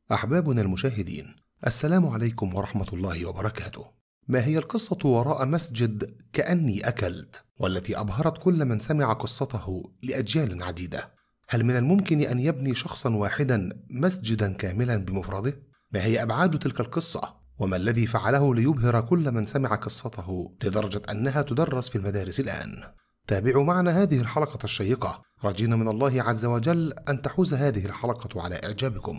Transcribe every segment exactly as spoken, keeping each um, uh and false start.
أحبابنا المشاهدين، السلام عليكم ورحمة الله وبركاته. ما هي القصة وراء مسجد كأني أكلت، والتي أبهرت كل من سمع قصته لأجيال عديدة؟ هل من الممكن أن يبني شخصا واحدا مسجدا كاملا بمفرده؟ ما هي أبعاد تلك القصة؟ وما الذي فعله ليبهر كل من سمع قصته لدرجة أنها تدرس في المدارس الآن؟ تابعوا معنا هذه الحلقة الشيقة، رجينا من الله عز وجل أن تحوز هذه الحلقة على إعجابكم.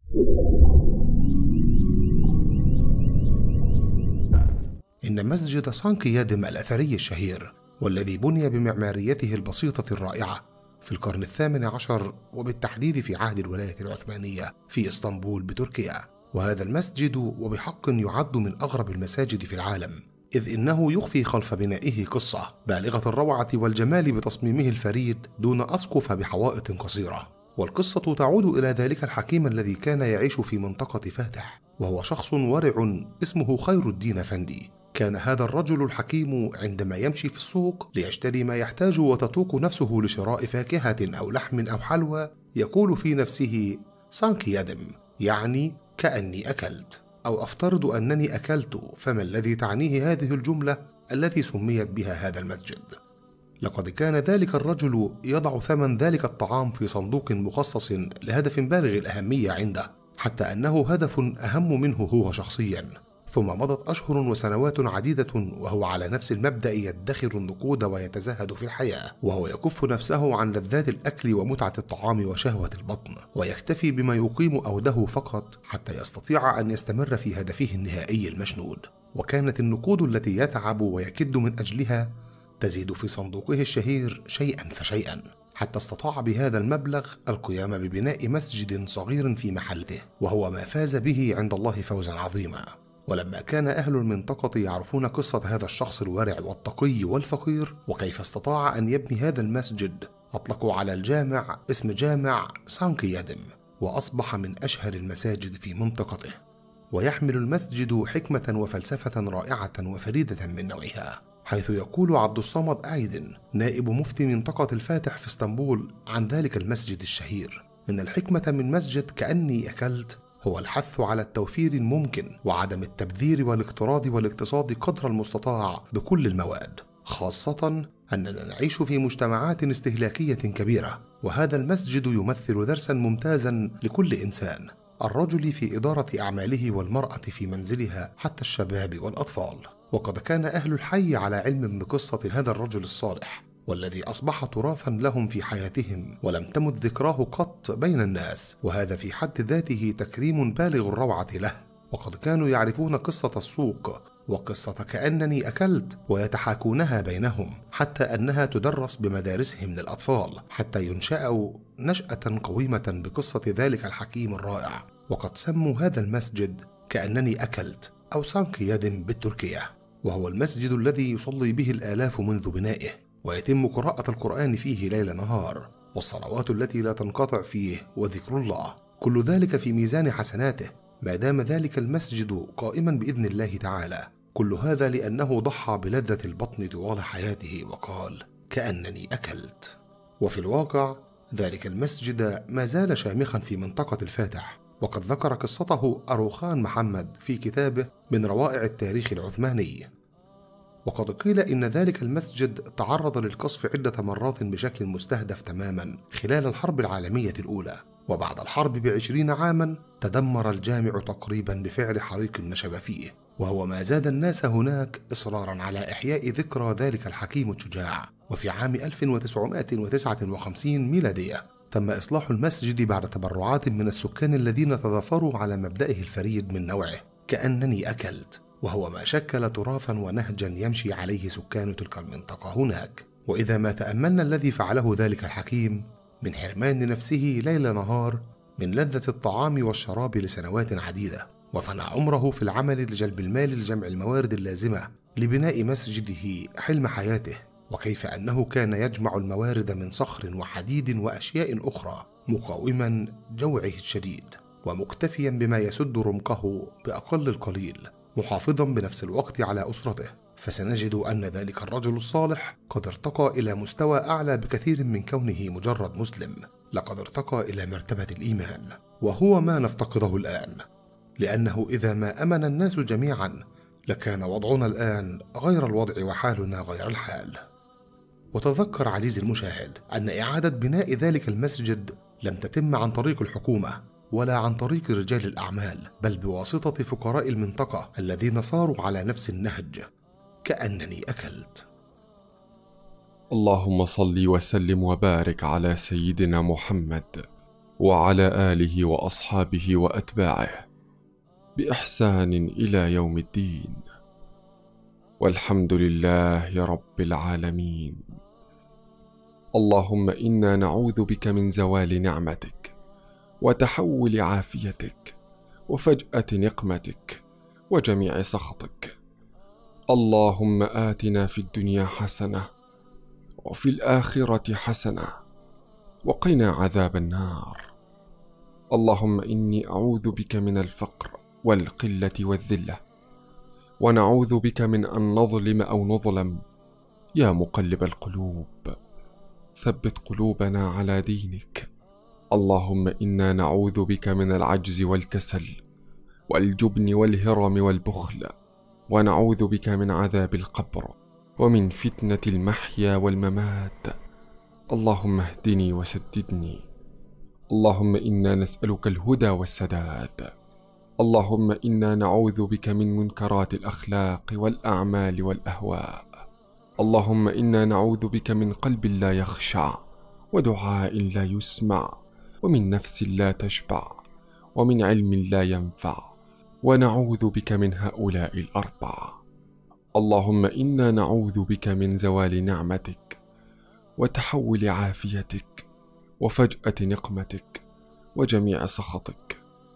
إن مسجد سانكي يادم الأثري الشهير، والذي بني بمعماريته البسيطة الرائعة في القرن الثامن عشر، وبالتحديد في عهد الولاية العثمانية في إسطنبول بتركيا، وهذا المسجد وبحق يعد من أغرب المساجد في العالم، إذ إنه يخفي خلف بنائه قصة بالغة الروعة والجمال بتصميمه الفريد دون أسقف بحوائط قصيرة. والقصة تعود إلى ذلك الحكيم الذي كان يعيش في منطقة فاتح، وهو شخص ورع اسمه خير الدين أفندي. كان هذا الرجل الحكيم عندما يمشي في السوق ليشتري ما يحتاج وتتوق نفسه لشراء فاكهة أو لحم أو حلوى، يقول في نفسه سانكي يادم، يعني كأني أكلت، أو أفترض أنني أكلت، فما الذي تعنيه هذه الجملة التي سميت بها هذا المسجد؟ لقد كان ذلك الرجل يضع ثمن ذلك الطعام في صندوق مخصص لهدف بالغ الأهمية عنده، حتى أنه هدف أهم منه هو شخصيا. ثم مضت أشهر وسنوات عديدة وهو على نفس المبدأ يدخر النقود ويتزهد في الحياة، وهو يكف نفسه عن لذات الأكل ومتعة الطعام وشهوة البطن، ويكتفي بما يقيم أوده فقط حتى يستطيع أن يستمر في هدفه النهائي المشنود. وكانت النقود التي يتعب ويكد من أجلها تزيد في صندوقه الشهير شيئا فشيئا، حتى استطاع بهذا المبلغ القيام ببناء مسجد صغير في محلته، وهو ما فاز به عند الله فوزا عظيما. ولما كان أهل المنطقة يعرفون قصة هذا الشخص الورع والتقي والفقير وكيف استطاع أن يبني هذا المسجد، أطلقوا على الجامع اسم جامع سانكي يادم، وأصبح من أشهر المساجد في منطقته. ويحمل المسجد حكمة وفلسفة رائعة وفريدة من نوعها، حيث يقول عبد الصمد آيدن نائب مفتي منطقة الفاتح في اسطنبول عن ذلك المسجد الشهير، إن الحكمة من مسجد كأني أكلت هو الحث على التوفير الممكن وعدم التبذير والاقتراض والاقتصاد قدر المستطاع بكل المواد، خاصة أننا نعيش في مجتمعات استهلاكية كبيرة. وهذا المسجد يمثل درسا ممتازا لكل إنسان، الرجل في إدارة أعماله، والمرأة في منزلها، حتى الشباب والأطفال. وقد كان أهل الحي على علم بقصة هذا الرجل الصالح، والذي أصبح تراثا لهم في حياتهم ولم تمت ذكراه قط بين الناس، وهذا في حد ذاته تكريم بالغ الروعة له. وقد كانوا يعرفون قصة السوق وقصة كأنني أكلت ويتحاكونها بينهم، حتى أنها تدرس بمدارسهم للأطفال حتى ينشأوا نشأة قويمة بقصة ذلك الحكيم الرائع. وقد سموا هذا المسجد كأنني أكلت أو سانكي يادم بالتركية، وهو المسجد الذي يصلي به الآلاف منذ بنائه، ويتم قراءة القرآن فيه ليل نهار، والصلوات التي لا تنقطع فيه، وذكر الله، كل ذلك في ميزان حسناته ما دام ذلك المسجد قائما بإذن الله تعالى. كل هذا لأنه ضحى بلذة البطن طوال حياته وقال كأنني أكلت. وفي الواقع ذلك المسجد ما زال شامخا في منطقة الفاتح، وقد ذكر قصته أروخان محمد في كتابه من روائع التاريخ العثماني. وقد قيل إن ذلك المسجد تعرض للقصف عدة مرات بشكل مستهدف تماما خلال الحرب العالمية الأولى، وبعد الحرب بعشرين عاما تدمر الجامع تقريبا بفعل حريق نشب فيه، وهو ما زاد الناس هناك إصرارا على إحياء ذكرى ذلك الحكيم الشجاع. وفي عام ألف وتسعمائة وتسعة وخمسين ميلادية تم إصلاح المسجد بعد تبرعات من السكان الذين تضافروا على مبدئه الفريد من نوعه كأنني أكلت، وهو ما شكل تراثا ونهجا يمشي عليه سكان تلك المنطقة هناك. وإذا ما تأملنا الذي فعله ذلك الحكيم من حرمان نفسه ليل نهار من لذة الطعام والشراب لسنوات عديدة، وفنى عمره في العمل لجلب المال لجمع الموارد اللازمة لبناء مسجده حلم حياته، وكيف أنه كان يجمع الموارد من صخر وحديد وأشياء أخرى، مقاوما جوعه الشديد ومكتفيا بما يسد رمقه بأقل القليل، محافظا بنفس الوقت على أسرته، فسنجد أن ذلك الرجل الصالح قد ارتقى إلى مستوى أعلى بكثير من كونه مجرد مسلم، لقد ارتقى إلى مرتبة الإيمان، وهو ما نفتقده الآن، لأنه إذا ما أمن الناس جميعا لكان وضعنا الآن غير الوضع وحالنا غير الحال. وتذكر عزيزي المشاهد أن إعادة بناء ذلك المسجد لم تتم عن طريق الحكومة ولا عن طريق رجال الأعمال، بل بواسطة فقراء المنطقة الذين صاروا على نفس النهج. كأنني أكلت. اللهم صل وسلم وبارك على سيدنا محمد وعلى آله وأصحابه وأتباعه بإحسان إلى يوم الدين، والحمد لله رب العالمين. اللهم إنا نعوذ بك من زوال نعمتك وتحول عافيتك وفجأة نقمتك وجميع سخطك. اللهم آتنا في الدنيا حسنة وفي الآخرة حسنة وقنا عذاب النار. اللهم إني أعوذ بك من الفقر والقلة والذلة، ونعوذ بك من أن نظلم أو نظلم. يا مقلب القلوب ثبت قلوبنا على دينك. اللهم إنا نعوذ بك من العجز والكسل والجبن والهرم والبخل، ونعوذ بك من عذاب القبر ومن فتنة المحيا والممات. اللهم اهدني وسددني. اللهم إنا نسألك الهدى والسداد. اللهم إنا نعوذ بك من منكرات الأخلاق والأعمال والأهواء. اللهم إنا نعوذ بك من قلب لا يخشع، ودعاء لا يسمع، ومن نفس لا تشبع، ومن علم لا ينفع، ونعوذ بك من هؤلاء الأربعة. اللهم إنا نعوذ بك من زوال نعمتك وتحول عافيتك وفجأة نقمتك وجميع سخطك.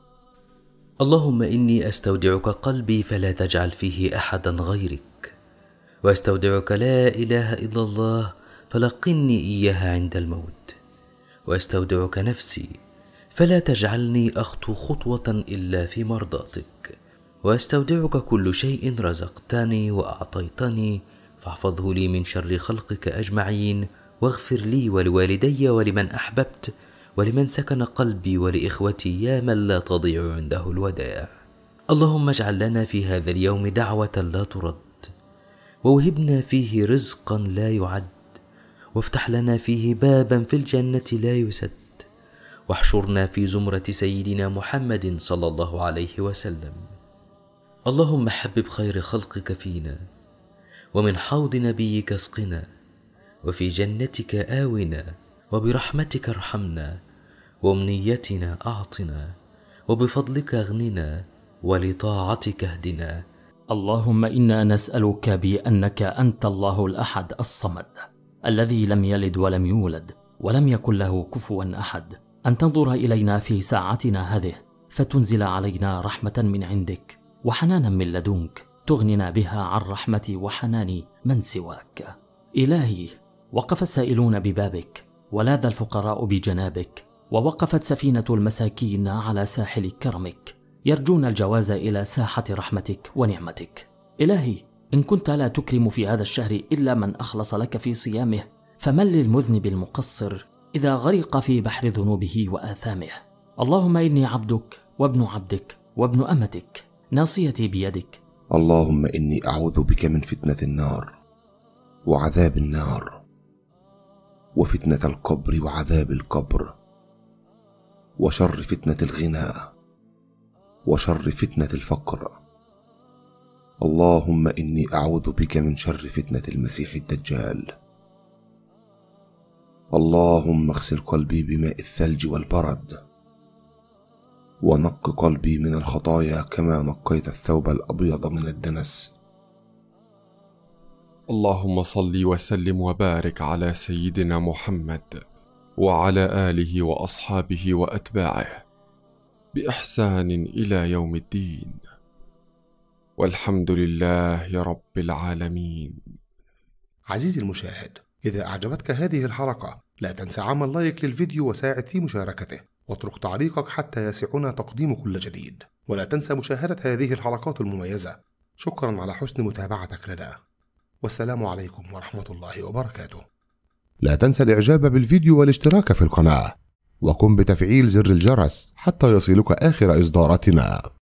اللهم إني أستودعك قلبي فلا تجعل فيه أحدا غيرك، وأستودعك لا إله إلا الله فلقني إياها عند الموت، وأستودعك نفسي فلا تجعلني أخطو خطوة إلا في مرضاتك، وأستودعك كل شيء رزقتني وأعطيتني فاحفظه لي من شر خلقك أجمعين، واغفر لي ولوالدي ولمن أحببت ولمن سكن قلبي ولإخوتي يا من لا تضيع عنده الودائع. اللهم اجعل لنا في هذا اليوم دعوة لا ترد، ووهبنا فيه رزقا لا يعد، وافتح لنا فيه بابا في الجنة لا يسد، واحشرنا في زمرة سيدنا محمد صلى الله عليه وسلم. اللهم حبب خير خلقك فينا، ومن حوض نبيك اسقنا، وفي جنتك آونا، وبرحمتك ارحمنا، وأمنيتنا أعطنا، وبفضلك اغننا، ولطاعتك اهدنا. اللهم إنا نسألك بأنك أنت الله الأحد الصمد الذي لم يلد ولم يولد ولم يكن له كفوا أحد، أن تنظر إلينا في ساعتنا هذه فتنزل علينا رحمة من عندك وحنانا من لدنك تغننا بها عن رحمة وحنان من سواك. إلهي، وقف السائلون ببابك ولاذ الفقراء بجنابك، ووقفت سفينة المساكين على ساحل كرمك يرجون الجواز إلى ساحة رحمتك ونعمتك. إلهي، إن كنت لا تكرم في هذا الشهر إلا من أخلص لك في صيامه، فمن للمذنب المقصر إذا غرق في بحر ذنوبه وآثامه؟ اللهم إني عبدك وابن عبدك وابن أمتك، ناصيتي بيدك. اللهم إني أعوذ بك من فتنة النار وعذاب النار، وفتنة القبر وعذاب القبر، وشر فتنة الغنى، وشر فتنة الفقر. اللهم إني أعوذ بك من شر فتنة المسيح الدجال. اللهم اغسل قلبي بماء الثلج والبرد، ونق قلبي من الخطايا كما نقيت الثوب الأبيض من الدنس. اللهم صل وسلم وبارك على سيدنا محمد وعلى آله وأصحابه وأتباعه بإحسان إلى يوم الدين، والحمد لله رب العالمين. عزيزي المشاهد، إذا أعجبتك هذه الحلقة لا تنسى عمل لايك للفيديو وساعد في مشاركته، واترك تعليقك حتى يسعنا تقديم كل جديد، ولا تنسى مشاهدة هذه الحلقات المميزة شكرا على حسن متابعتك لنا، والسلام عليكم ورحمة الله وبركاته. لا تنسى الإعجاب بالفيديو والاشتراك في القناة، وقم بتفعيل زر الجرس حتى يصلك آخر إصداراتنا.